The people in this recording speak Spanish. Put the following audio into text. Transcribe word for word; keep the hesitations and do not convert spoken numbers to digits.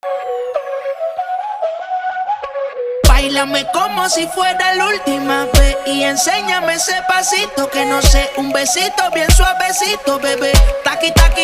Báilame como si fuera la última vez y enséñame ese pasito que no sé, un besito bien suavecito, bebé. Taqui, taqui,